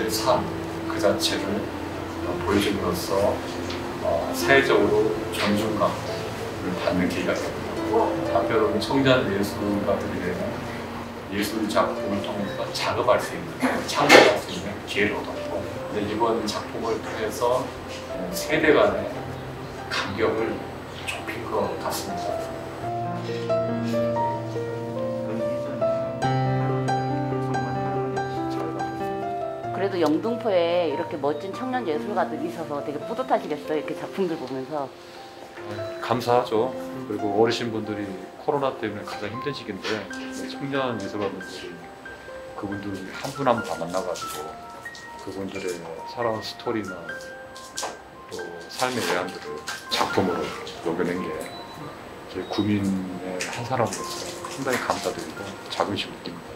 그들의 삶 그 자체를 보여줌으로써 사회적으로 존중감을 받는 계기가 됩니다. 한편으로는 청년 예술가들에게는 예술 작품을 통해서 작업할 수 있는, 창작할 수 있는 기회를 얻었고, 이번 작품을 통해서 세대 간의 간격을 좁힌 것 같습니다. 그래도 영등포에 이렇게 멋진 청년 예술가들이 있어서 되게 뿌듯하시겠어요, 이렇게 작품들 보면서. 감사하죠. 그리고 어르신분들이 코로나 때문에 가장 힘든 시기인데 청년 예술가분들이 그분들 한 분 한 분 다 만나가지고 그분들의 살아온 스토리나 또 삶의 외환들을 작품으로 녹여낸 게 저희 구민의 한 사람으로서 상당히 감사드리고 자긍심 느낍니다.